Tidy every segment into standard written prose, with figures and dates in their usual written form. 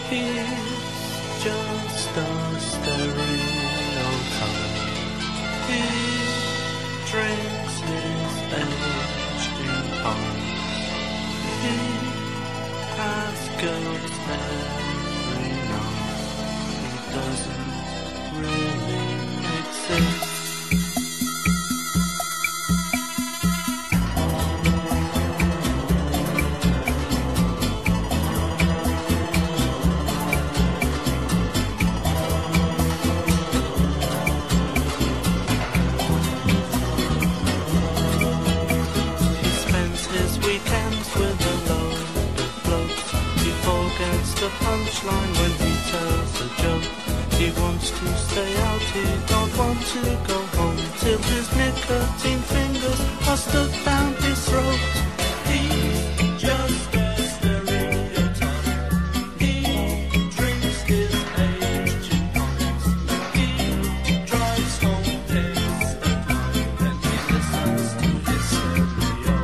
He's just a stereotype. He drinks his age in pints. He has girls every night. He doesn't really exist. The punchline when he tells a joke. He wants to stay out, he don't want to go home till his nicotine fingers are stuck down his throat. He's just a stereotype. He drinks his age in pints. He drives home pissed at night and he listens to his stereo.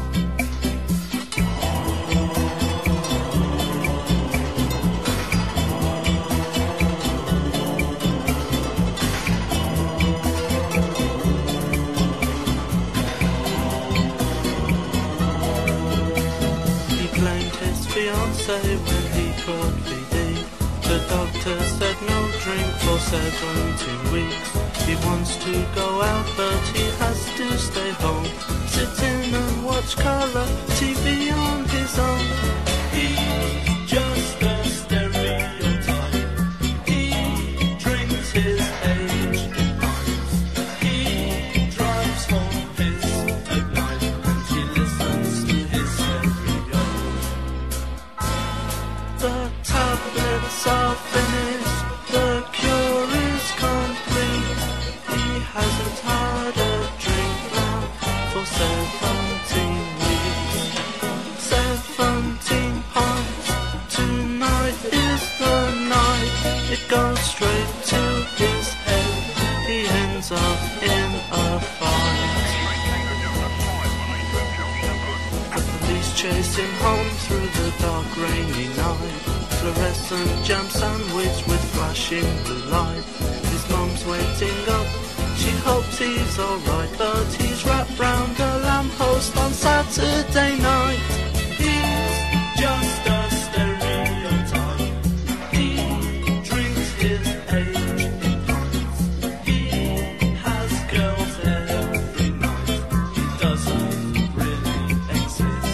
Fiancé when he got VD. The doctor said no drink for 17 weeks. He wants to go out but he has to stay home. Sit in and watch colour TV on his own. He's just a stereotype. He drinks his age in pints. He drives home pissed at night and he listens to his stereo. The tablets are finished, the cure is complete. He hasn't had a drink now for 17 weeks. 17 pints, tonight is the night. It goes straight to his head, he ends up in a fight. The police chase him home through the dark rainy night. Fluorescent jam sandwich with flashing blue light. His mum's waiting up, she hopes he's alright, but he's wrapped round a lamppost on Saturday night. He's just a stereotype. He drinks his age in pints. He has girls every night. He doesn't really exist.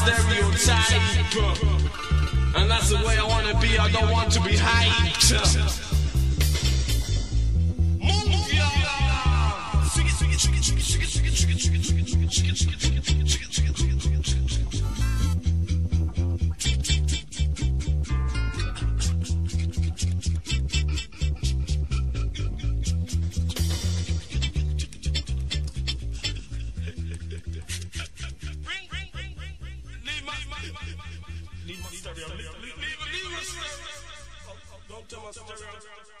stereotype. And that's the way I wanna be, I don't want to be hyped. Move, y'all! Swing it, swing it, swing it, swing it, swing it, swing it, swing it, swing it, swing it, swing it, swing it, swing it, swing it, swing it, swing it, swing it, swing it. Leave my stereo. Don't tell my stereo.